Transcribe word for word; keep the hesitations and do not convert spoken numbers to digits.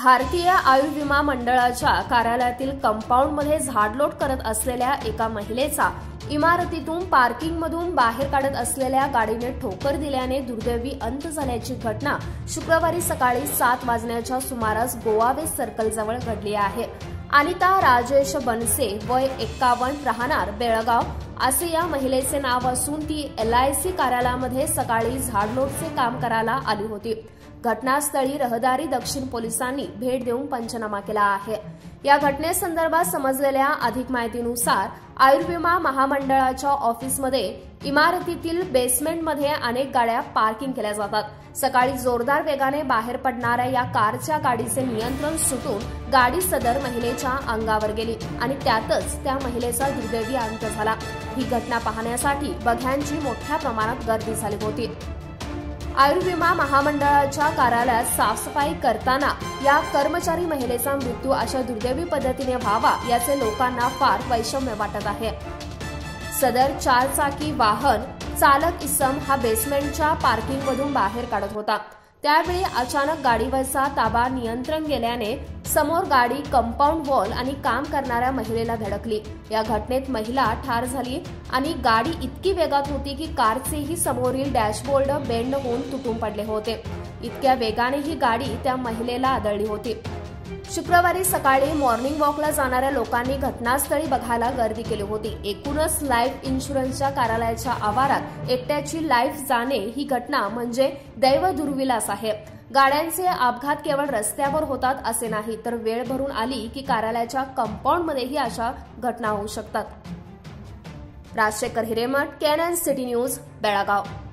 भारतीय आयुर्विमा मंडळाच्या कार्यालयातील कंपाऊंडमध्ये झाडलोट करत असलेल्या एका महिलेचा इमारतीतून पार्किंगमधून बाहेर काढत असलेल्या गाडीने ठोकर दिल्याने दुर्दैवी अंत झाल्याची घटना शुक्रवारी सकाळी सात वाजण्याच्या सुमारास गोवा वेस्ट सर्कलजवळ घडली आहे। अनिता राजेश बनसे वय एक्कावन्न राहणार बेळगाव असे या महिलेचे नाव असून ती एलआयसी कार्यालयामध्ये सकाळी झाडलोटचे काम करायला आली होती। घटनास्थळी रहदारी दक्षिण पोलिसांनी भेट देऊन पंचनामा केला आहे। या घटनेसंदर्भात समजलेल्या अधिक माहितीनुसार आयुर्विमा महामंडळाच्या ऑफिसमध्ये इमारतीतील बेसमेंटमध्ये अनेक गाड्या पार्किंग केल्या जातात। सकाळी जोरदार वेगाने बाहेर पडणाऱ्या या कारच्या गाडीचे नियंत्रण सुटून गाडी सदर महिलेच्या अंगावर गेली आणि त्यातच त्या महिलेचा दुर्दैवी अंत झाला। ही घटना पाहण्यासाठी बघ्यांची मोठ्या प्रमाणात गर्दी झाली होती। आयुर्विमा महामंडळाच्या कार्यालयात साफसफाई करताना या कर्मचारी महिलेचा मृत्यू अशा दुर्दैवी पद्धतीने व्हावा याचे लोकांना फार वैषम्य वाटत आहे। सदर चारचाकी वाहन चालक इसम हा बेसमेंटच्या पार्किंगमधून बाहेर काढत होता। त्यावेळी अचानक गाडीवरचा ताबा नियंत्रण गेल्याने समोर गाडी कंपाऊंड वॉल आणि काम करणाऱ्या महिलेला धडकली। या घटनेत महिला ठार झाली आणि गाडी इतकी वेगात होती की कारचेही समोरील डॅशबोर्ड बेंड होऊन तुटून पडले होते। इतक्या वेगाने ही गाडी त्या महिलेला आदळली होती। शुक्रवारी सकाळी मॉर्निंग वॉकला जाणाऱ्या लोकांनी घटनास्थळी बघायला गर्दी केली होती। एकूणच लाईफ इन्शुरन्सच्या कार्यालयाच्या आवारात एकट्याची लाईफ जाणे ही घटना म्हणजे दैव दुर्विलास आहे। गाड्यांचे अपघात केवळ रस्त्यावर होतात असे नाही तर वेळ भरून आली की कार्यालयाच्या कंपाऊंडमध्येही अशा घटना होऊ शकतात। Rajshekhar Hiremath, Canon City News, Belgaum.